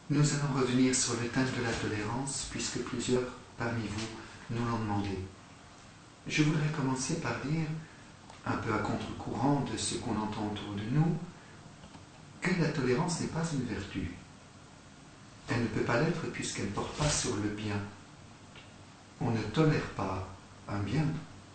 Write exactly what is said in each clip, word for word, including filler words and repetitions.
Nous allons revenir sur le thème de la tolérance, puisque plusieurs parmi vous nous l'ont demandé. Je voudrais commencer par dire, un peu à contre-courant de ce qu'on entend autour de nous, que la tolérance n'est pas une vertu. Elle ne peut pas l'être puisqu'elle ne porte pas sur le bien. On ne tolère pas un bien.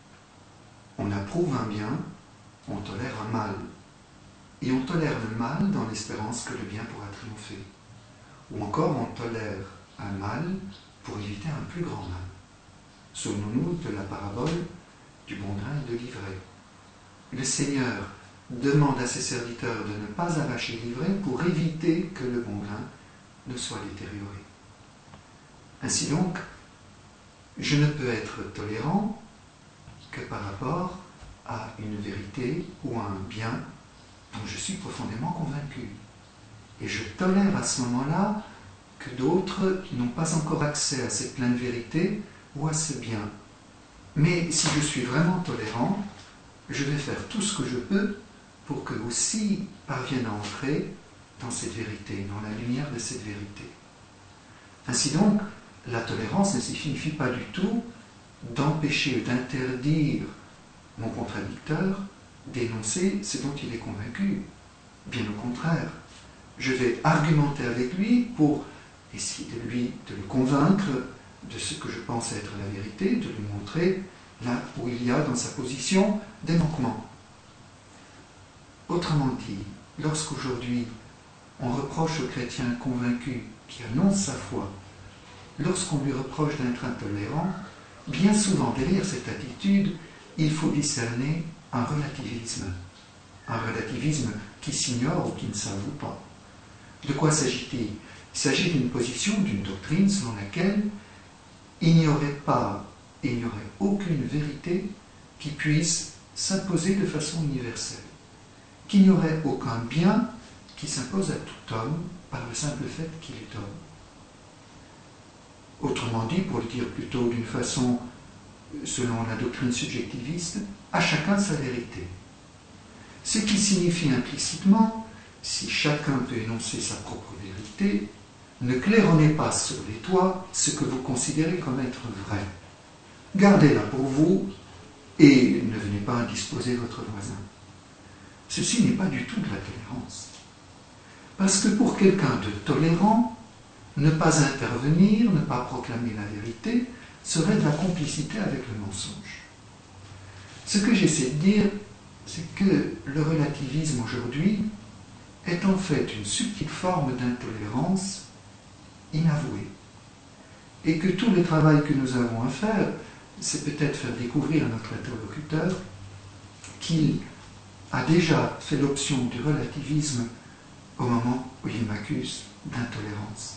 On approuve un bien, on tolère un mal. Et on tolère le mal dans l'espérance que le bien pourra triompher. Ou encore on tolère un mal pour éviter un plus grand mal. Souvenons-nous de la parabole du bon grain et de l'ivraie. Le Seigneur demande à ses serviteurs de ne pas arracher l'ivraie pour éviter que le bon grain ne soit détérioré. Ainsi donc, je ne peux être tolérant que par rapport à une vérité ou à un bien dont je suis profondément convaincu. Et je tolère à ce moment-là que d'autres n'ont pas encore accès à cette pleine vérité ou à ce bien. Mais si je suis vraiment tolérant, je vais faire tout ce que je peux pour qu'eux aussi parviennent à entrer dans cette vérité, dans la lumière de cette vérité. Ainsi donc, la tolérance ne signifie pas du tout d'empêcher ou d'interdire mon contradicteur d'énoncer ce dont il est convaincu. Bien au contraire, je vais argumenter avec lui pour essayer de lui de le convaincre de ce que je pense être la vérité, de lui montrer là où il y a dans sa position des manquements. Autrement dit, lorsqu'aujourd'hui on reproche au chrétien convaincu qui annonce sa foi, lorsqu'on lui reproche d'être intolérant, bien souvent derrière cette attitude, il faut discerner un relativisme. Un relativisme qui s'ignore ou qui ne s'avoue pas. De quoi s'agit-il? Il s'agit d'une position, d'une doctrine selon laquelle il n'y aurait pas, il n'y aurait aucune vérité qui puisse s'imposer de façon universelle. Qu'il n'y aurait aucun bien qui s'impose à tout homme par le simple fait qu'il est homme. Autrement dit, pour le dire plutôt d'une façon selon la doctrine subjectiviste, à chacun sa vérité. Ce qui signifie implicitement, si chacun peut énoncer sa propre vérité, ne claironnez pas sur les toits ce que vous considérez comme être vrai. Gardez-la pour vous et ne venez pas indisposer votre voisin. Ceci n'est pas du tout de la tolérance. Parce que pour quelqu'un de tolérant, ne pas intervenir, ne pas proclamer la vérité, serait de la complicité avec le mensonge. Ce que j'essaie de dire, c'est que le relativisme aujourd'hui est en fait une subtile forme d'intolérance inavouée. Et que tout le travail que nous avons à faire, c'est peut-être faire découvrir à notre interlocuteur qu'il a déjà fait l'option du relativisme au moment où il m'accuse d'intolérance.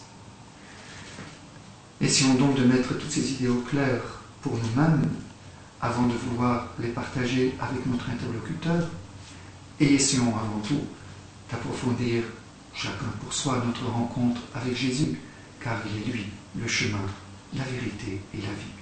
Essayons donc de mettre toutes ces idées au clair pour nous-mêmes avant de vouloir les partager avec notre interlocuteur, et essayons avant tout d'approfondir chacun pour soi notre rencontre avec Jésus, car il est lui le chemin, la vérité et la vie.